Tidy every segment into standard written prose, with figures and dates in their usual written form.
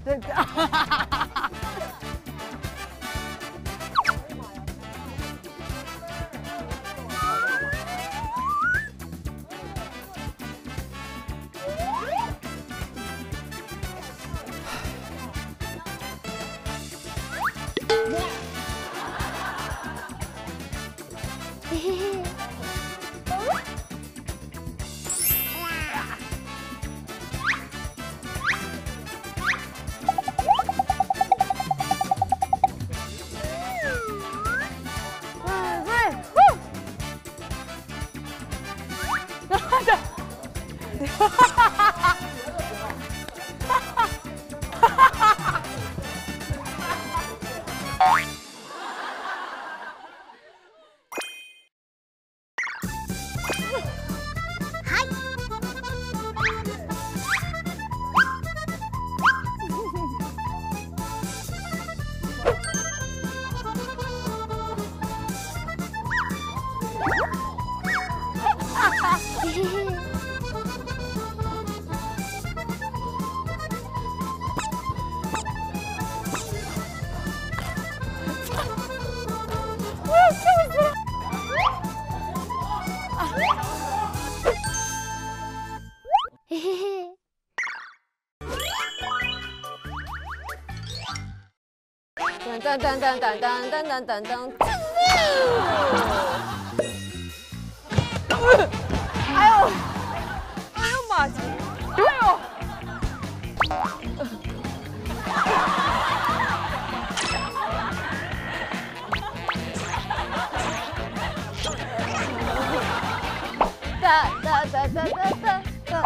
对。噔噔噔噔噔噔噔噔！哎呦，哎呦妈！哎呦！哒哒哒哒哒哒哒！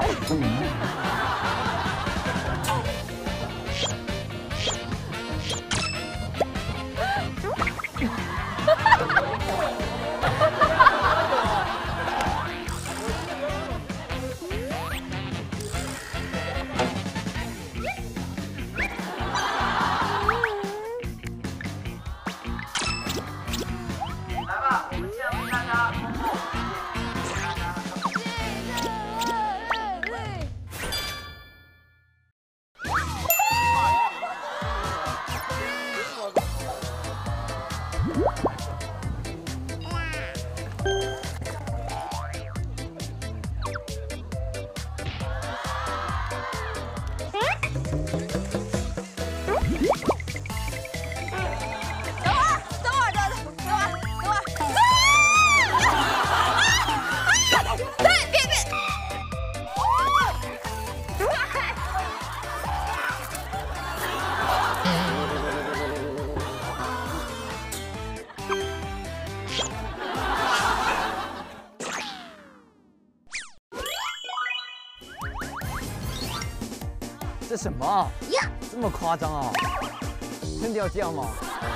这什么啊？这么夸张啊？真的要这样吗？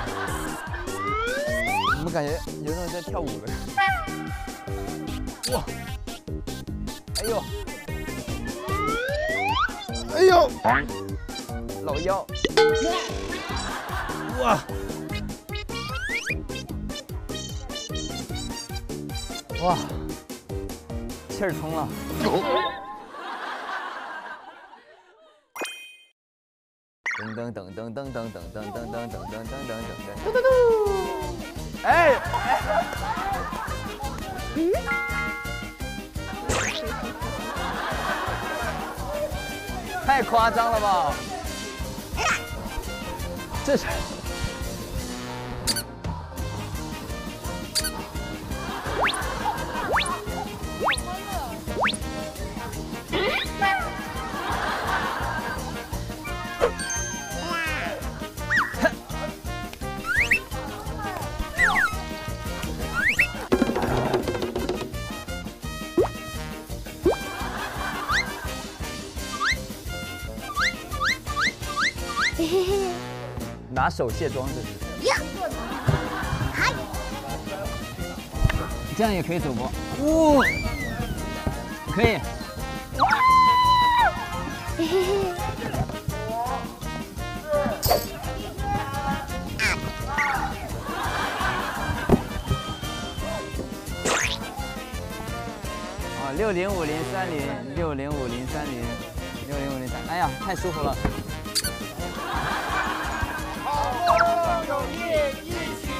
怎么感觉有人在跳舞了？哇！哎呦！哎呦！老腰！哇！哇！气儿冲了。噔噔噔噔噔噔噔噔噔噔噔噔噔噔噔！哎！太夸张了吧！这是。拿手卸妆这是。这样也可以走不？哇，可以。啊，605030，605030，605030，哎呀，太舒服了。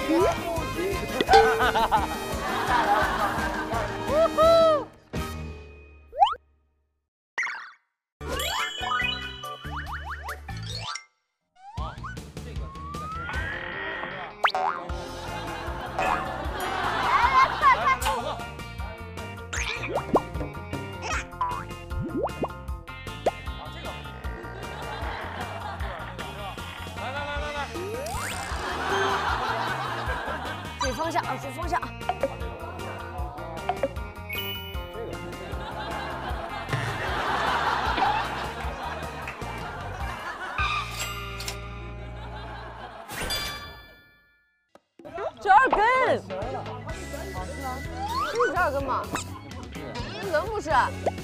注意方向啊！注意方向。12根，是12根吗？能不是？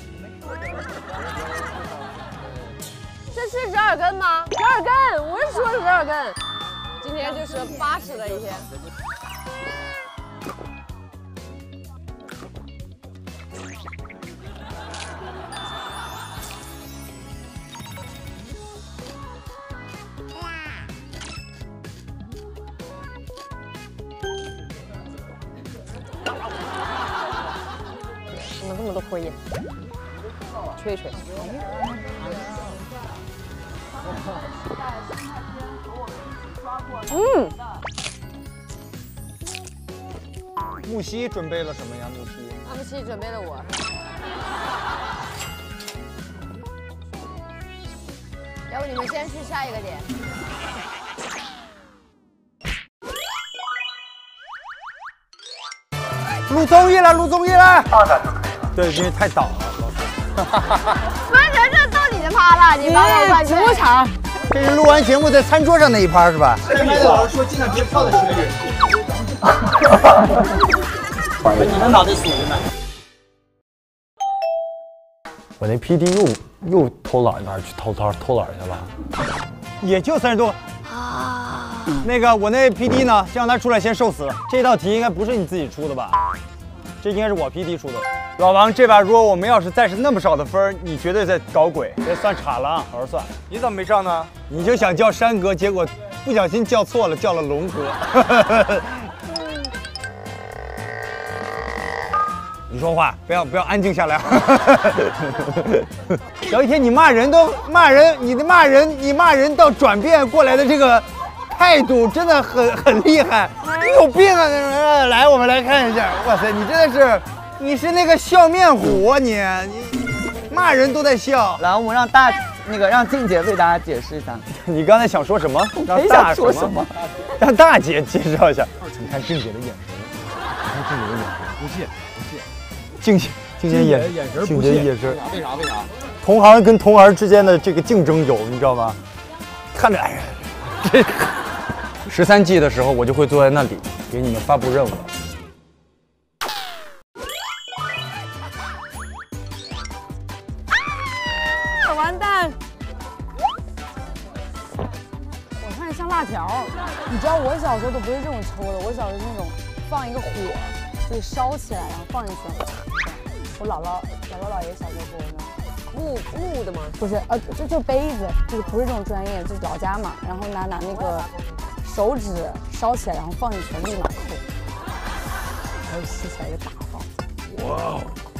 这是12根吗？12根，我是说的12根。今天就是80的一天。怎么这么多灰烟？吹一吹。嗯。 木西准备了什么呀？ 木西准备了我。要不你们先去下一个点。 录综艺了，录综艺了。放下就可以了。对，因为太早了，老师。 分成这到你的趴了，你把我冠军。场。 这是录完节目在餐桌上那一趴是吧？ 开麦的老师说尽量别跳在水里。你的脑袋锁着呢。 我那 PD 又偷懒那儿去偷懒去了， 也就30多。啊。那个我那 PD 呢，先让他出来先受死。这道题应该不是你自己出的吧？这应该是我 PD 出的。老王，这把如果我们要是再是那么少的分，你绝对在搞鬼。别算岔了啊，好好算。你怎么没上呢？你就想叫山哥，结果不小心叫错了，叫了龙哥。你说话不要安静下来。小一天，你骂人你骂人到转变过来的这个态度真的很厉害。你有病啊！来，我们来看一下。哇塞，你真的是，你是那个笑面虎啊你骂人都在笑。 来，我们让静姐为大家解释一下。 你刚才想说什么？让大说什么？让大姐介绍一下。你看静姐的眼神，你看静姐的眼神，不屑。静姐眼神不屑， 为啥？ 同行跟同行之间的这个竞争有，你知道吗？看着，哎呀，这13季的时候，我就会坐在那里给你们发布任务。 完蛋！我看着像辣条，你知道我小时候都不是这种抽的，我小时候是那种放一个火，就是烧起来，然后放进去。我姥姥姥爷小时候给我弄木的吗？不是，就杯子，就是不是这种专业，就是老家嘛。然后拿那个手指烧起来，然后放进去，立马扣，然后吸起来一个大泡。哇！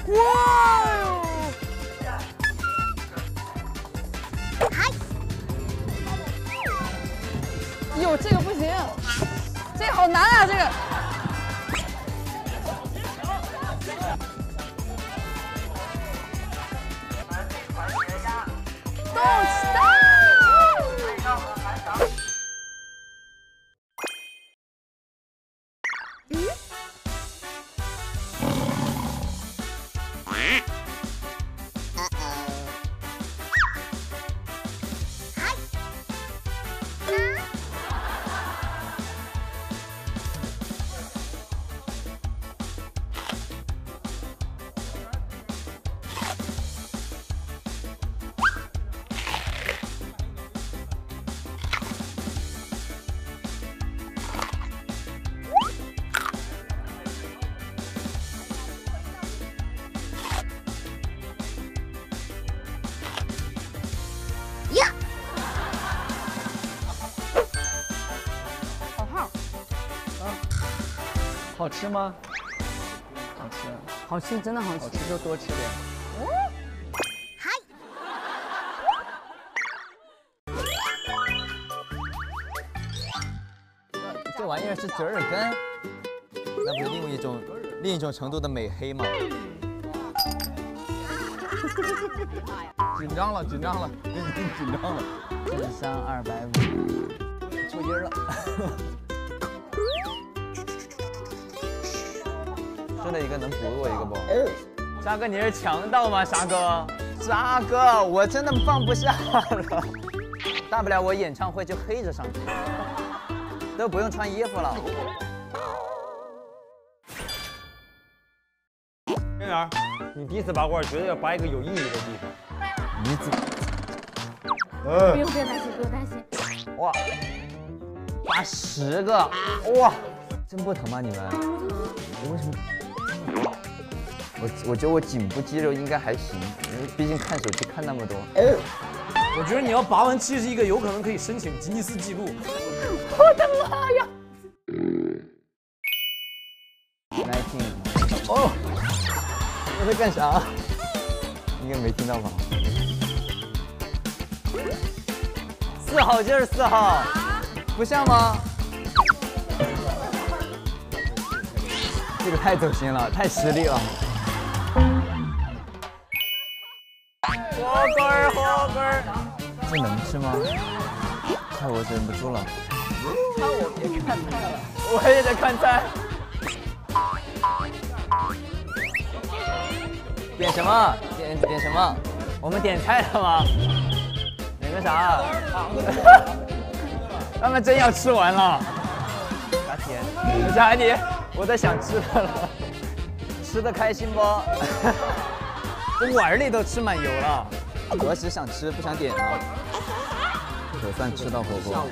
哟，这个不行，这个好难啊，这个。Don't stop！ 哎好吃吗？好吃， 好吃，真的好吃。 好吃就多吃点。这玩意儿是折耳根，那不是另一种程度的美黑吗？ 紧张了，紧张了，紧张了。 13250，出音儿了。剩的一个能补我一个不？沙哥，你是强盗吗？沙哥，沙哥，我真的放不下了。大不了我演唱会就黑着上去，都不用穿衣服了。 轩源，你第一次拔罐，绝对要拔一个有意义的地方。 你怎？ 不用担心，不用担心。 哇，拔10个，哇，真不疼吗？你们？我为什么？我觉得我颈部肌肉应该还行，因为毕竟看手机看那么多。 我觉得你要拔完71个，有可能可以申请吉尼斯纪录。 我的妈呀！ 来听。哦，我在干啥？应该没听到吧？4号就是4号，不像吗？这个太走心了，太实力了。火锅儿，这能吃吗？菜我忍不住了。看我别看菜了，我也在看菜。点什么？点什么？我们点菜了吗？点个啥？他们真要吃完了。啥甜？啥你？我在想吃的了，吃的开心不？这碗里都吃满油了。我只想吃，不想点了。可算吃到火锅。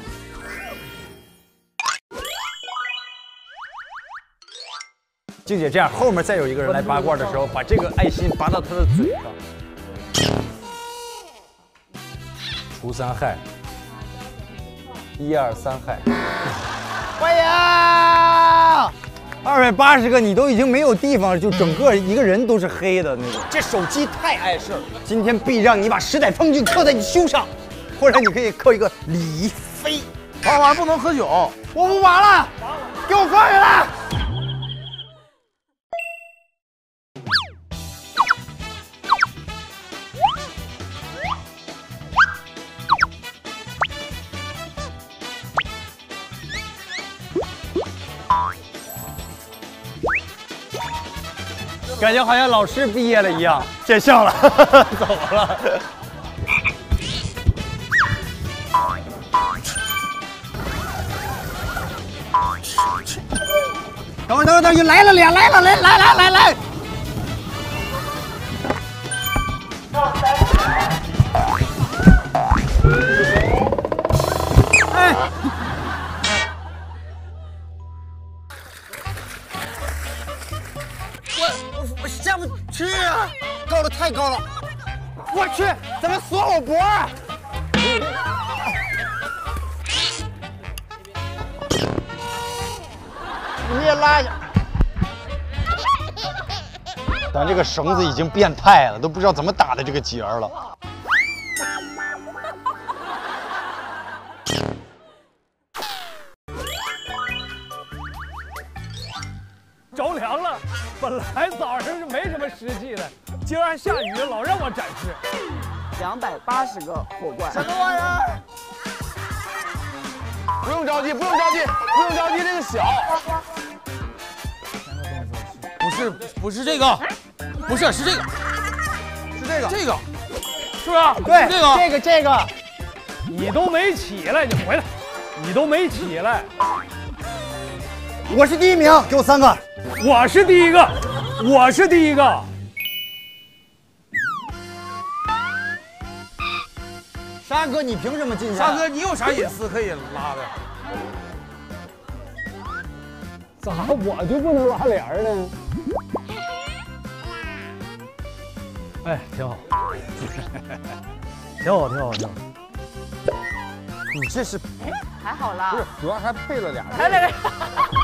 静姐，这样后面再有一个人来拔罐的时候，把这个爱心拔到他的嘴上。 除3害，1、2、3害。 欢迎！280个，你都已经没有地方了，就整个一个人都是黑的那种。这手机太碍事儿，今天必让你把时代峰峻刻在你胸上，或者你可以刻一个李飞。 拔完不能喝酒。 我不拔了，给我放下来！感觉好像老师毕业了一样，见笑了，走了。等会儿，来了俩，来！哎！我下不去啊，高的太高了！我去，怎么锁我脖儿？你也拉一下。咱这个绳子已经变态了，都不知道怎么打的这个结儿了。 着凉了，本来早上是没什么湿气的，今儿还下雨，老让我展示。 280个火罐。 什么玩意儿？不用着急，这个小。不是这个，不是这个，是这个，是吧？ 对，这个。 你都没起来，你回来，你都没起来。 我是第1名，给我3个。 我是第一个。 沙哥，你凭什么进去？ 沙哥，你有啥隐私可以拉的？ 咋我就不能拉帘呢？哎，挺好，挺好。 你这是还好啦， 不是，主要还配了俩。 来。